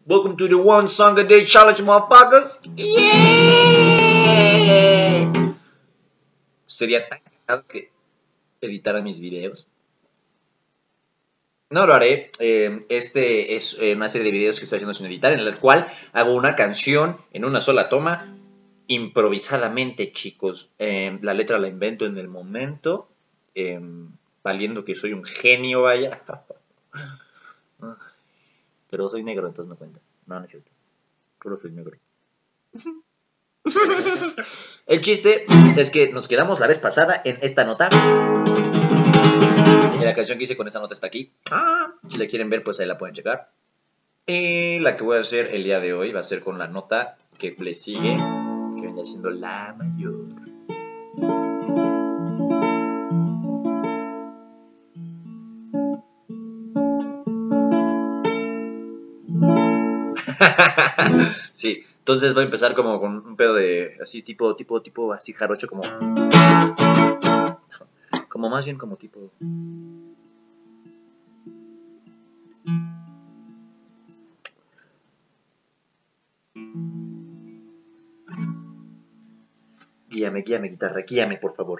Welcome to the One Song a Day Challenge, motherfuckers. Yeah. Sería tan cagado que editara mis videos. No lo haré. Este es una serie de videos que estoy haciendo sin editar, en el cual hago una canción en una sola toma, improvisadamente, chicos. La letra la invento en el momento, valiendo que soy un genio, vaya. Pero soy negro, entonces no cuenta. No, no es cierto. Solo soy negro. El chiste es que nos quedamos la vez pasada en esta nota. Y la canción que hice con esta nota está aquí. Si la quieren ver, pues ahí la pueden checar. Y la que voy a hacer el día de hoy va a ser con la nota que le sigue, que viene siendo la mayor. Sí, entonces voy a empezar como con un pedo de así tipo así jarocho, como más bien como tipo. Guíame, guitarra, guíame, por favor.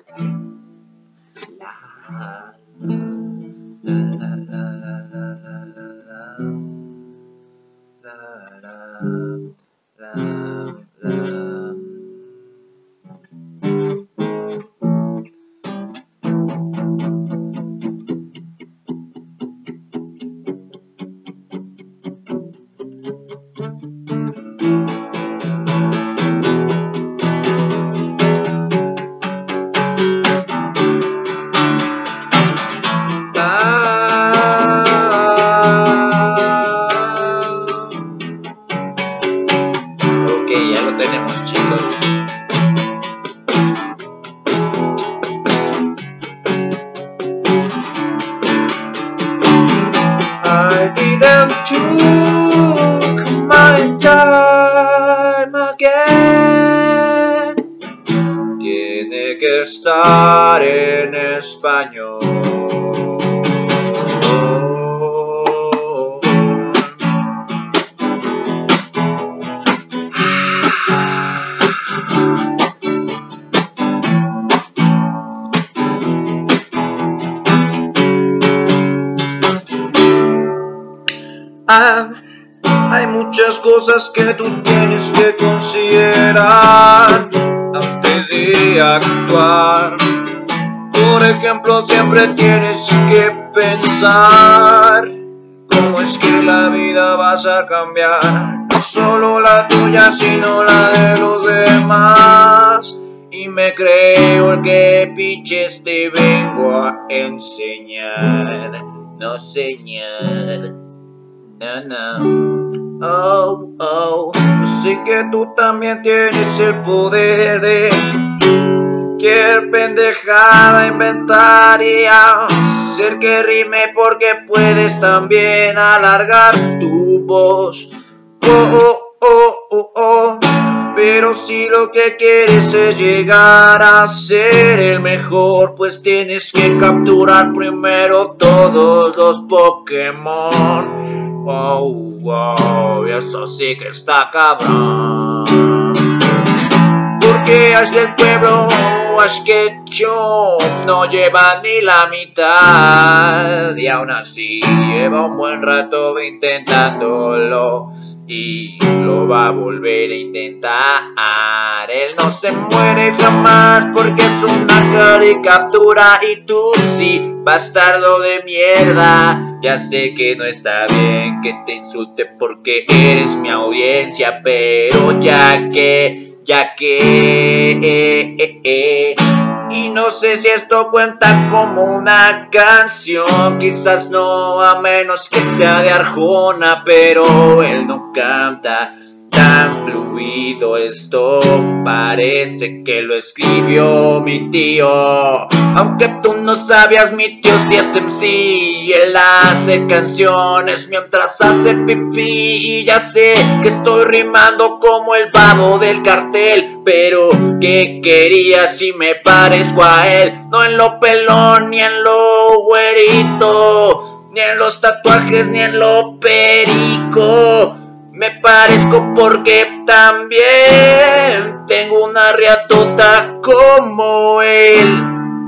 Ya lo tenemos, chicos. I didn't took my time again. Tiene que estar en español. Hay muchas cosas que tú tienes que considerar antes de actuar. Por ejemplo, siempre tienes que pensar cómo es que la vida vas a cambiar, no solo la tuya, sino la de los demás. Y me creo el que pinches te vengo a enseñar, no señor. No. Oh, yo sé que tú también tienes el poder de cualquier pendejada inventar y hacer que rime, porque puedes también alargar tu voz. Oh. Pero si lo que quieres es llegar a ser el mejor, pues tienes que capturar primero todos los Pokémon. Wow, eso sí que está cabrón. Porque Ash del pueblo, Ash Ketchum, no lleva ni la mitad. Y aún así lleva un buen rato intentándolo, y lo va a volver a intentar. Él no se muere jamás porque es una caricatura. Y tú sí, bastardo de mierda. Ya sé que no está bien que te insulte porque eres mi audiencia, pero ya que y no sé si esto cuenta como una canción, quizás no, a menos que sea de Arjona, pero él no canta tan fluido. Esto parece que lo escribió mi tío, aunque tú no sabías, mi tío sí es MC. Él hace canciones mientras hace pipí, y ya sé que estoy rimando como el babo del cartel, pero ¿qué quería si me parezco a él? No en lo pelón, ni en lo güerito, ni en los tatuajes, ni en lo perico. me parezco porque también tengo una riatota como él.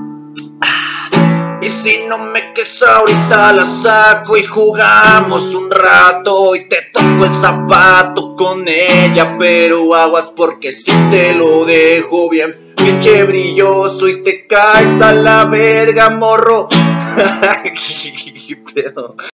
Y si no me quieres ahorita la saco y jugamos un rato y te toco el zapato con ella, pero aguas porque si te lo dejo bien pinche brilloso y te caes a la verga, morro. ¿Qué pedo?